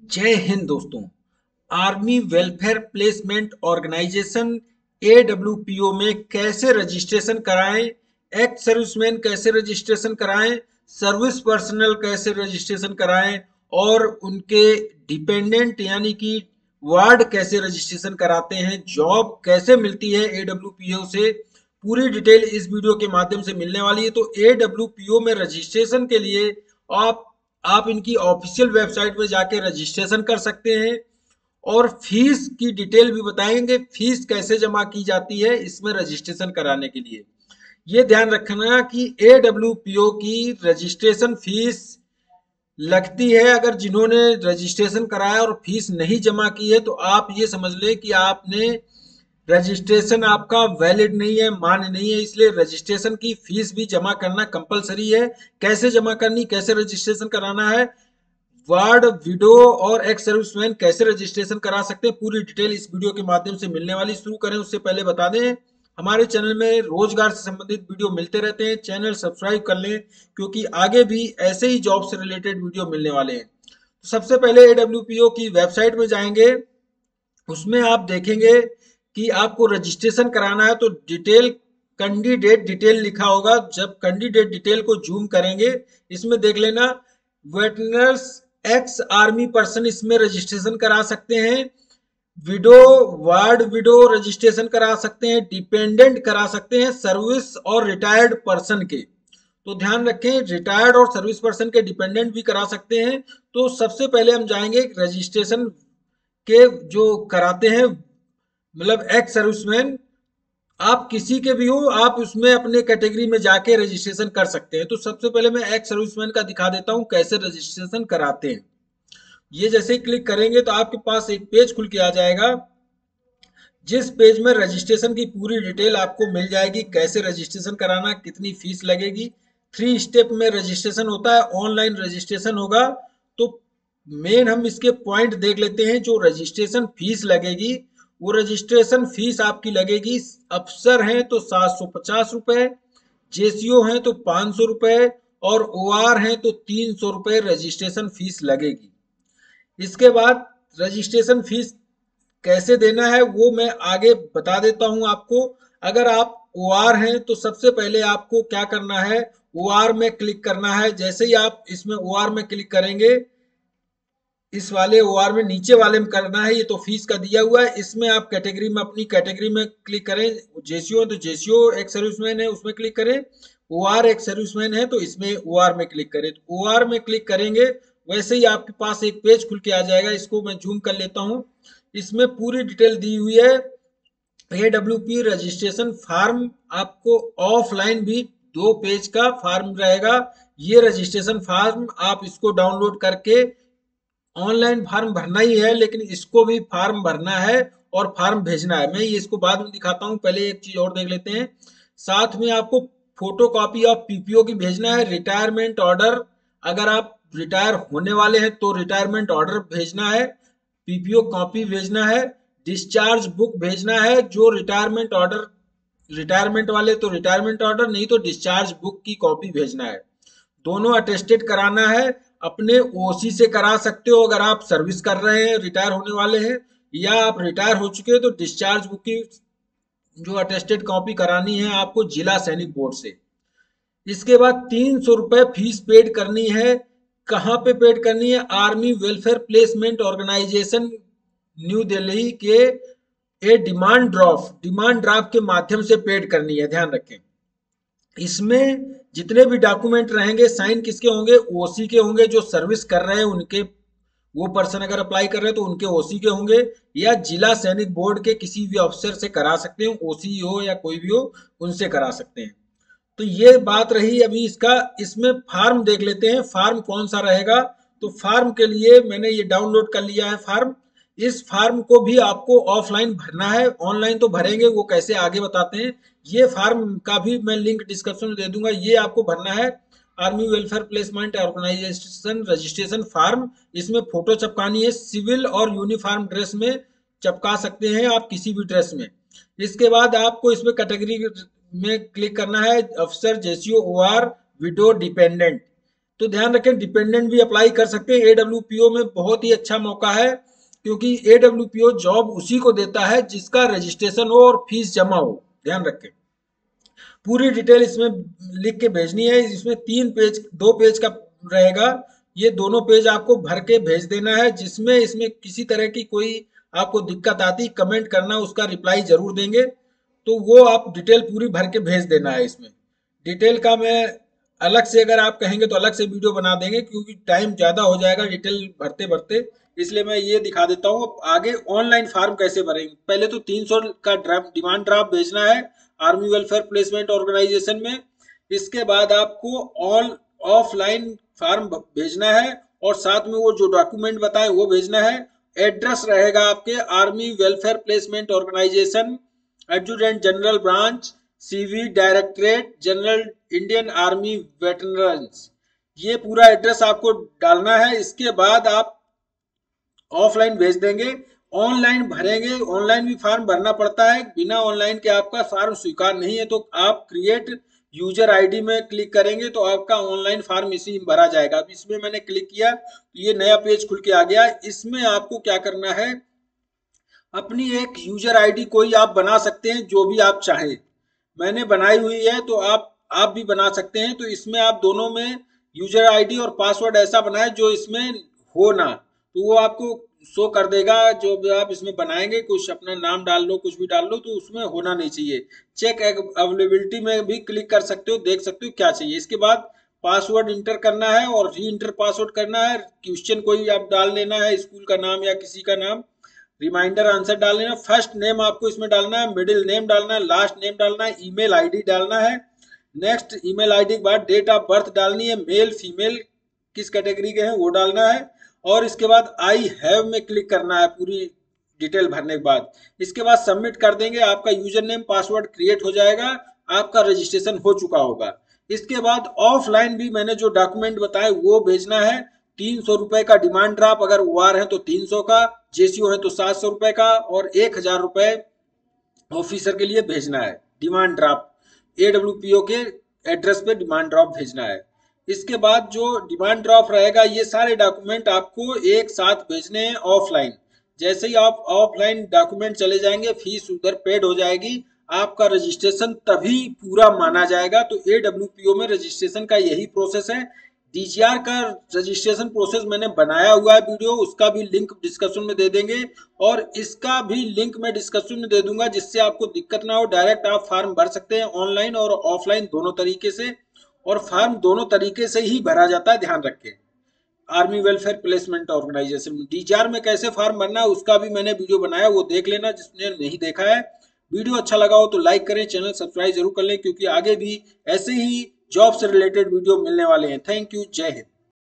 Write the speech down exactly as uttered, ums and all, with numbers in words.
जय हिंद दोस्तों। Army welfare placement organisation AWPO में कैसे रजिस्ट्रेशन कराएं, एक्स सर्विसमैन कैसे रजिस्ट्रेशन कराएं, सर्विस पर्सनल कैसे रजिस्ट्रेशन कराएं और उनके डिपेंडेंट यानी कि वार्ड कैसे रजिस्ट्रेशन कराते हैं, जॉब कैसे मिलती है एडब्ल्यूपीओ से, पूरी डिटेल इस वीडियो के माध्यम से मिलने वाली है। तो एडब्ल्यूपीओ में रजिस्ट्रेशन के लिए आप आप इनकी ऑफिशियल वेबसाइट में जाके रजिस्ट्रेशन कर सकते हैं और फीस की डिटेल भी बताएंगे, फीस कैसे जमा की जाती है इसमें रजिस्ट्रेशन कराने के लिए। ये ध्यान रखना कि एडब्ल्यूपीओ की रजिस्ट्रेशन फीस लगती है। अगर जिन्होंने रजिस्ट्रेशन कराया और फीस नहीं जमा की है तो आप ये समझ लें कि आपने रजिस्ट्रेशन आपका वैलिड नहीं है, मान्य नहीं है, इसलिए रजिस्ट्रेशन की फीस भी जमा करना कंपलसरी है। कैसे जमा करनी, कैसे रजिस्ट्रेशन कराना है, वार्ड, विडो और एक्स सर्विसमैन कैसे रजिस्ट्रेशन करा सकते हैं, पूरी डिटेल इस वीडियो के माध्यम से मिलने वाली। शुरू करें उससे पहले बता दें हमारे चैनल में रोजगार से संबंधित वीडियो मिलते रहते हैं, चैनल सब्सक्राइब कर लें क्योंकि आगे भी ऐसे ही जॉब से रिलेटेड वीडियो मिलने वाले हैं। तो सबसे पहले एडब्ल्यूपीओ की वेबसाइट में जाएंगे, उसमें आप देखेंगे कि आपको रजिस्ट्रेशन कराना है तो डिटेल कैंडिडेट डिटेल लिखा होगा। जब कैंडिडेट डिटेल को जूम करेंगे इसमें देख लेना वेटनर्स एक्स आर्मी पर्सन इसमें रजिस्ट्रेशन करा सकते हैं, विडो वार्ड विडो रजिस्ट्रेशन करा सकते हैं, डिपेंडेंट करा सकते हैं, सर्विस और रिटायर्ड पर्सन के। तो ध्यान रखें रिटायर्ड और सर्विस पर्सन के डिपेंडेंट भी करा सकते हैं। तो सबसे पहले हम जाएंगे रजिस्ट्रेशन के जो कराते हैं, मतलब एक्स सर्विसमैन, आप किसी के भी हो आप उसमें अपने कैटेगरी में जाके रजिस्ट्रेशन कर सकते हैं। तो सबसे पहले मैं एक्स सर्विसमैन का दिखा देता हूं कैसे रजिस्ट्रेशन कराते हैं। ये जैसे ही क्लिक करेंगे तो आपके पास एक पेज खुल के आ जाएगा, जिस पेज में रजिस्ट्रेशन की पूरी डिटेल आपको मिल जाएगी, कैसे रजिस्ट्रेशन कराना, कितनी फीस लगेगी। थ्री स्टेप में रजिस्ट्रेशन होता है, ऑनलाइन रजिस्ट्रेशन होगा। तो मेन हम इसके पॉइंट देख लेते हैं। जो रजिस्ट्रेशन फीस लगेगी वो रजिस्ट्रेशन फीस आपकी लगेगी, अफसर हैं तो सात सौ पचास रुपए, जेसीओ हैं तो पाँच सौ रुपए और ओआर हैं तो तीन सौ रुपए रजिस्ट्रेशन फीस लगेगी। इसके बाद रजिस्ट्रेशन फीस कैसे देना है वो मैं आगे बता देता हूं आपको। अगर आप ओआर हैं तो सबसे पहले आपको क्या करना है, ओआर में क्लिक करना है। जैसे ही आप इसमें ओआर में क्लिक करेंगे, इस वाले ओआर में नीचे वाले में करना है, ये तो फीस का दिया हुआ है। इसमें आप कैटेगरी में अपनी कैटेगरी में क्लिक करें, जेसीओ तो जेसीओ एक सर्विसमैन है उसमें क्लिक करें, ओआर एक सर्विसमैन है तो इसमें ओआर में क्लिक करें। तो ओआर में क्लिक करेंगे वैसे ही आपके पास एक पेज खुल के आ जाएगा। इसको मैं जूम कर लेता हूँ, इसमें पूरी डिटेल दी हुई है। एडब्ल्यूपी रजिस्ट्रेशन फॉर्म आपको ऑफलाइन भी दो पेज का फॉर्म रहेगा। ये रजिस्ट्रेशन फॉर्म आप इसको डाउनलोड करके ऑनलाइन फॉर्म भरना ही है, लेकिन इसको भी फॉर्म भरना है और फॉर्म भेजना है। मैं ये इसको बाद में दिखाता हूँ, पहले एक चीज और देख लेते हैं। साथ में आपको फोटो कॉपी ऑफ पीपीओ की भेजना है, रिटायरमेंट ऑर्डर, अगर आप रिटायर होने वाले हैं तो रिटायरमेंट ऑर्डर भेजना है, पीपीओ कॉपी भेजना है, डिस्चार्ज बुक भेजना है। जो रिटायरमेंट ऑर्डर रिटायरमेंट वाले तो रिटायरमेंट ऑर्डर, नहीं तो डिस्चार्ज बुक की कॉपी भेजना है। दोनों अटेस्टेड कराना है, अपने ओसी से करा सकते हो अगर आप सर्विस कर रहे हैं, रिटायर होने वाले हैं, या आप रिटायर हो चुके हैं तो डिस्चार्ज बुक की जो अटेस्टेड कॉपी करानी है आपको जिला सैनिक बोर्ड से। इसके बाद तीन सौ रुपए फीस पेड करनी है। कहाँ पे पेड करनी है, army welfare placement organisation new Delhi के a demand draft demand draft के माध्यम से पेड करनी है। ध्यान रखें इसमें जितने भी डॉक्यूमेंट रहेंगे साइन किसके होंगे, ओसी के होंगे। जो सर्विस कर रहे हैं उनके, वो पर्सन अगर अप्लाई कर रहे हैं तो उनके ओसी के होंगे, या जिला सैनिक बोर्ड के किसी भी अफसर से करा सकते हैं, ओसी हो या कोई भी हो उनसे करा सकते हैं। तो ये बात रही। अभी इसका इसमें फार्म देख लेते हैं, फार्म कौन सा रहेगा। तो फार्म के लिए मैंने ये डाउनलोड कर लिया है फार्म। इस फार्म को भी आपको ऑफलाइन भरना है, ऑनलाइन तो भरेंगे, वो कैसे आगे बताते हैं। ये फार्म का भी मैं लिंक डिस्क्रिप्शन में दे दूंगा, ये आपको भरना है। Army welfare placement organisation registration form, इसमें फोटो चिपकानी है, सिविल और यूनिफॉर्म ड्रेस में चिपका सकते हैं आप, किसी भी ड्रेस में। इसके बाद आपको इसमें कैटेगरी में क्लिक करना है, अफसर, जेसीओ, ओआर, विडो, डिपेंडेंट। तो ध्यान रखें, डिपेंडेंट भी अप्लाई कर सकते हैं। एडब्ल्यूपीओ में बहुत ही अच्छा मौका है, क्योंकि एडब्ल्यूपीओ जॉब उसी को देता है जिसका रजिस्ट्रेशन हो और फीस जमा हो। ध्यान रखें, पूरी डिटेल इसमें लिख के भेजनी है। इसमें तीन पेज, दो पेज का रहेगा, ये दोनों पेज आपको भर के भेज देना है। जिसमें इसमें किसी तरह की कोई आपको दिक्कत आती, कमेंट करना, उसका रिप्लाई जरूर देंगे। तो वो आप डिटेल पूरी भर के भेज देना है। इसमें डिटेल का मैं अलग से, अगर आप कहेंगे तो अलग से वीडियो बना देंगे, क्योंकि टाइम ज़्यादा हो जाएगा डिटेल भरते भरते। इसलिए मैं ये दिखा देता हूँ। आगे ऑनलाइन फॉर्म कैसे भरेंगे, पहले तो तीन सौ का ड्राफ्ट डिमांड ड्राफ्ट भेजना है आर्मी वेलफेयर प्लेसमेंट ऑर्गेनाइजेशन में। इसके बाद आपको ऑल ऑफलाइन फॉर्म भेजना है, और साथ में वो जो डॉक्यूमेंट बताए वो भेजना है। एड्रेस रहेगा आपके army welfare placement organisation, adjutant general branch, CV directorate general, Indian army veterans. ये पूरा एड्रेस आपको डालना है। इसके बाद आप ऑफलाइन भेज देंगे, ऑनलाइन भरेंगे। ऑनलाइन भी फॉर्म भरना पड़ता है, बिना ऑनलाइन के आपका फॉर्म स्वीकार नहीं है। तो आप क्रिएट यूजर आईडी में क्लिक करेंगे तो आपका ऑनलाइन फॉर्म इसी में भरा जाएगा। अब इसमें मैंने क्लिक किया तो ये नया पेज खुल के आ गया। इसमें आपको क्या करना है, अपनी एक यूजर आईडी कोई आप बना सकते हैं, जो भी आप चाहें। मैंने बनाई हुई है, तो आप आप भी बना सकते हैं। तो इसमें आप दोनों में यूजर आईडी और पासवर्ड ऐसा बनाए जो इसमें हो ना, तो वो आपको शो कर देगा। जो भी आप इसमें बनाएंगे, कुछ अपना नाम डाल लो, कुछ भी डाल लो, तो उसमें होना नहीं चाहिए। चेक अवेलेबिलिटी में भी क्लिक कर सकते हो, देख सकते हो क्या चाहिए। इसके बाद पासवर्ड इंटर करना है और री इंटर पासवर्ड करना है। क्वेश्चन कोई आप डाल लेना है, स्कूल का नाम या किसी का नाम। रिमाइंडर आंसर डाल लेना। फर्स्ट नेम आपको इसमें डालना है, मिडिल नेम डालना है, लास्ट नेम डालना है, ईमेल आईडी डालना है। नेक्स्ट ईमेल आईडी के बाद डेट ऑफ बर्थ डालनी है, मेल फीमेल किस कैटेगरी के हैं वो डालना है। और इसके बाद आई हैव में क्लिक करना है पूरी डिटेल भरने के बाद। इसके बाद सबमिट कर देंगे, आपका यूजर नेम पासवर्ड क्रिएट हो जाएगा, आपका रजिस्ट्रेशन हो चुका होगा। इसके बाद ऑफलाइन भी मैंने जो डॉक्यूमेंट बताए वो भेजना है। तीन सौ रुपए का डिमांड ड्राफ्ट, अगर वार है तो तीन सौ का, जेसीओ है तो सात सौ रुपए का, और एक हजार रुपए ऑफिसर के लिए भेजना है। डिमांड ड्राफ्ट एडब्ल्यूपीओ के एड्रेस पे डिमांड ड्राफ्ट भेजना है। इसके बाद जो डिमांड ड्राफ्ट रहेगा, ये सारे डॉक्यूमेंट आपको एक साथ भेजने हैं ऑफलाइन। जैसे ही आप ऑफलाइन डॉक्यूमेंट चले जाएंगे, फीस उधर पेड हो जाएगी, आपका रजिस्ट्रेशन तभी पूरा माना जाएगा। तो एडब्ल्यूपीओ में रजिस्ट्रेशन का यही प्रोसेस है। डीजीआर का रजिस्ट्रेशन प्रोसेस मैंने बनाया हुआ है वीडियो, उसका भी लिंक डिस्क्रिप्शन में दे देंगे, और इसका भी लिंक मैं डिस्क्रिप्शन में दे दूंगा, जिससे आपको दिक्कत ना हो। डायरेक्ट आप फॉर्म भर सकते हैं ऑनलाइन और ऑफलाइन दोनों तरीके से, और फॉर्म दोनों तरीके से ही भरा जाता है, ध्यान रखें। आर्मी वेलफेयर प्लेसमेंट ऑर्गेनाइजेशन में डीजीआर में कैसे फॉर्म भरना है उसका भी मैंने वीडियो बनाया, वो देख लेना जिसने नहीं देखा है। वीडियो अच्छा लगा हो तो लाइक करें, चैनल सब्सक्राइब जरूर कर लें, क्योंकि आगे भी ऐसे ही जॉब से रिलेटेड वीडियो मिलने वाले हैं। थैंक यू, जय हिंद।